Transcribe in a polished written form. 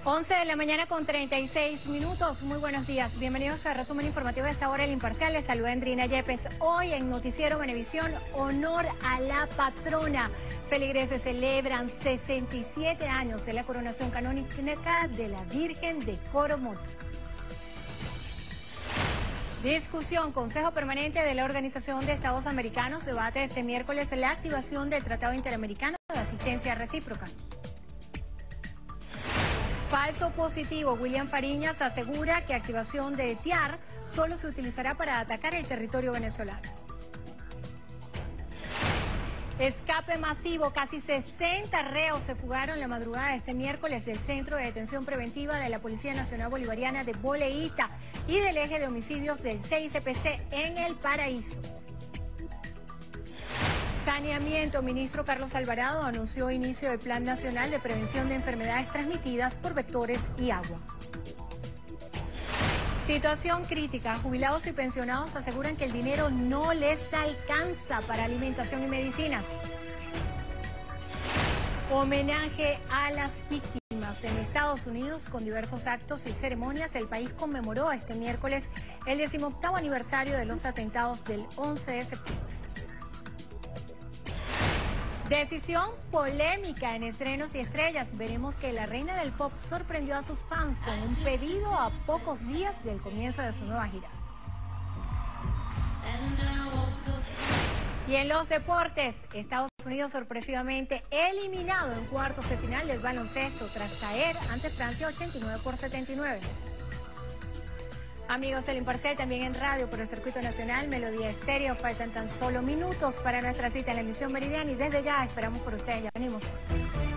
11 de la mañana con 36 minutos. Muy buenos días. Bienvenidos al resumen informativo de esta hora, El Imparcial. Les saluda Andrina Yepes. Hoy en Noticiero Venevisión, honor a la patrona. Feligreses celebran 67 años de la coronación canónica de la Virgen de Coromoto. Discusión. Consejo Permanente de la Organización de Estados Americanos debate este miércoles la activación del Tratado Interamericano de Asistencia Recíproca. Falso positivo. William Fariñas asegura que activación de TIAR solo se utilizará para atacar el territorio venezolano. Escape masivo. Casi 60 reos se fugaron la madrugada de este miércoles del Centro de Detención Preventiva de la Policía Nacional Bolivariana de Boleíta y del eje de homicidios del CICPC en El Paraíso. Saneamiento. Ministro Carlos Alvarado anunció inicio del Plan Nacional de Prevención de Enfermedades Transmitidas por Vectores y Agua. Situación crítica. Jubilados y pensionados aseguran que el dinero no les alcanza para alimentación y medicinas. Homenaje a las víctimas. En Estados Unidos, con diversos actos y ceremonias, el país conmemoró este miércoles el 18º aniversario de los atentados del 11 de septiembre. Decisión polémica en Estrenos y Estrellas. Veremos que la reina del pop sorprendió a sus fans con un pedido a pocos días del comienzo de su nueva gira. Y en los deportes, Estados Unidos sorpresivamente eliminado en cuartos de final del baloncesto tras caer ante Francia 89-79. Amigos, El Imparcial también en radio por el Circuito Nacional, Melodía Estéreo. Faltan tan solo minutos para nuestra cita en la emisión meridiana y desde ya esperamos por ustedes. Ya venimos.